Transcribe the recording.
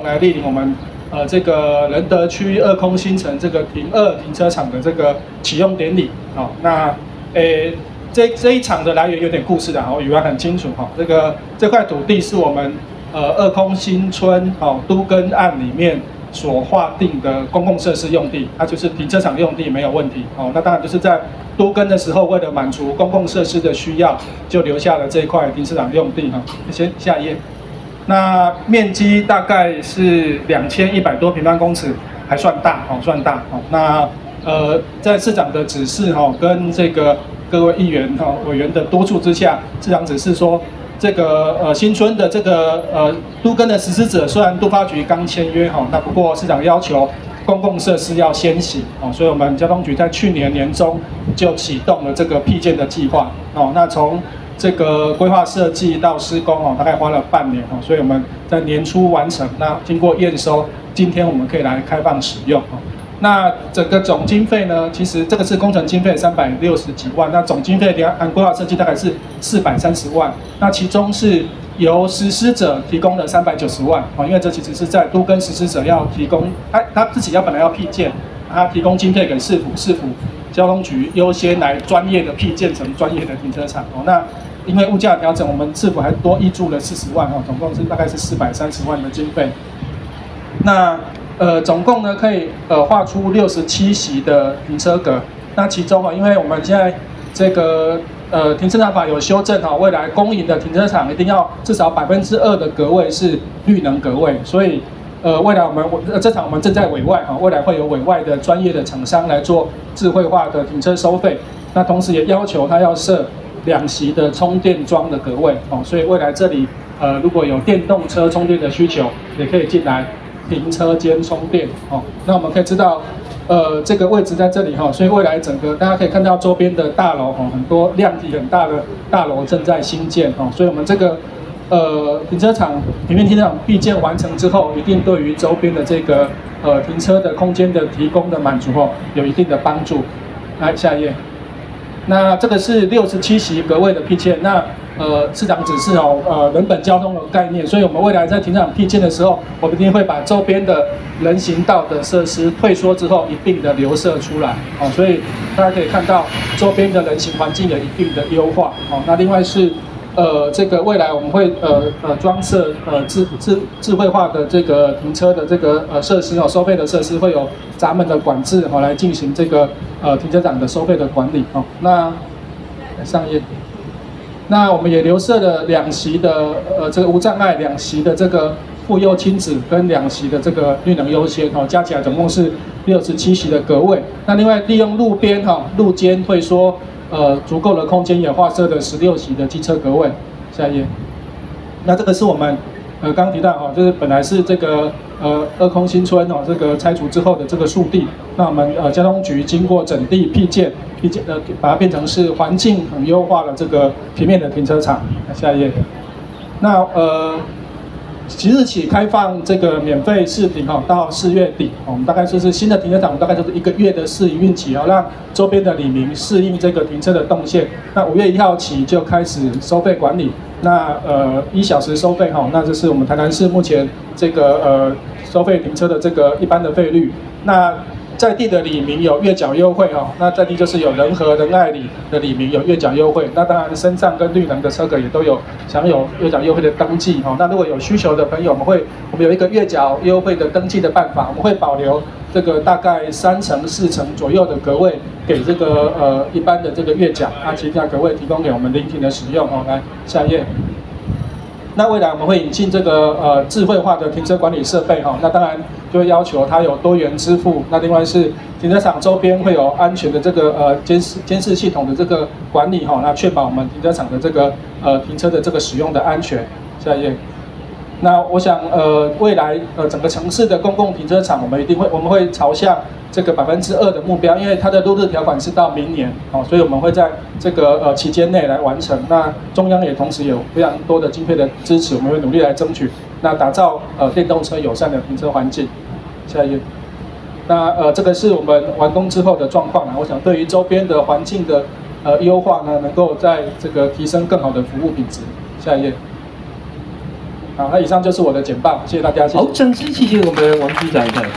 来莅临我们这个仁德区二空新城这个停车场的这个启用典礼。好，那这一场的来源有点故事的，语案很清楚哈。这块土地是我们二空新村都更案里面所划定的公共设施用地，它就是停车场用地没有问题。那当然就是在都更的时候，为了满足公共设施的需要，就留下了这一块停车场用地哈。先下一页。那面积大概是2100多平方公尺，还算大算大。那在市长的指示跟这个各位议员委员的督促之下，市长指示说，这个新村的这个都更的实施者，虽然都发局刚签约那不过市长要求公共设施要先行所以我们交通局在去年年中就启动了这个闢建的计划那从这个规划设计到施工大概花了半年所以我们在年初完成。那经过验收，今天我们可以来开放使用那整个总经费呢，其实这个是工程经费360几万，那总经费按规划设计大概是430万，那其中是由实施者提供的390万因为这其实是在都更实施者要提供，他自己本来要闢建，他提供经费给市府交通局优先来专业的闢建成专业的停车场那因为物价调整，我们市府还多挹注了40万总共是大概是430万的经费。那总共呢可以划出67席的停车格。那其中因为我们现在这个停车场法有修正未来公营的停车场一定要至少2%的格位是绿能格位，所以未来我们这场我们正在委外未来会有委外的专业的厂商来做智慧化的停车收费。那同时也要求他要设2席的充电桩的格位所以未来这里如果有电动车充电的需求，也可以进来停车间充电那我们可以知道这个位置在这里所以未来整个大家可以看到周边的大楼很多量体很大的大楼正在新建所以我们这个停车场平面停车场闢建完成之后，一定对于周边的这个停车的空间的提供的满足有一定的帮助。来下一页。那这个是67席格位的闢建，那市长指示人本交通的概念，所以我们未来在停车场闢建的时候，我们一定会把周边的人行道的设施退缩之后一并的留设出来所以大家可以看到周边的人行环境有一定的优化那另外是这个未来我们会装设智慧化的这个停车的这个设施收费的设施会有闸门的管制来进行这个停车场的收费的管理那上页。那我们也留设了2席的这个无障碍2席的这个妇幼亲子跟2席的这个绿能优先加起来总共是67席的格位。那另外利用路边路肩会说足够的空间也划设了16席的机车格位。下一页。那这个是我们刚刚提到就是本来是这个二空新村这个拆除之后的这个树地，那我们交通局经过整地闢建把它变成是环境很优化的这个平面的停车场。下一页。那即日起开放这个免费试停到4月底我们大概就是新的停车场大概就是1个月的试营运期让周边的里民适应这个停车的动线。那5月1号起就开始收费管理，那1小时收费那这是我们台南市目前这个收费停车的这个一般的费率。那在地的里民有月缴优惠那在地就是有仁和仁爱里的里民有月缴优惠，那当然身上跟绿能的车格也都有享有月缴优惠的登记那如果有需求的朋友，我们有一个月缴优惠的登记的办法，我们会保留这个大概3成4成左右的格位给这个一般的这个月缴，其他格位提供给我们临停的使用来下一页。那未来我们会引进这个智慧化的停车管理设备那当然就会要求它有多元支付。那另外是停车场周边会有安全的这个监视系统的这个管理那确保我们停车场的这个停车的这个使用的安全。下一页。那我想未来整个城市的公共停车场我们会朝向这个2%的目标，因为它的落日条款是到明年所以我们会在这个期间内来完成。那中央也同时有非常多的经费的支持，我们会努力来争取，那打造电动车友善的停车环境。下一页。那这个是我们完工之后的状况我想对于周边的环境的优化呢，能够在这个提升更好的服务品质。下一页。 好，那以上就是我的简报，谢谢大家。谢谢好，掌声谢谢我们王局长。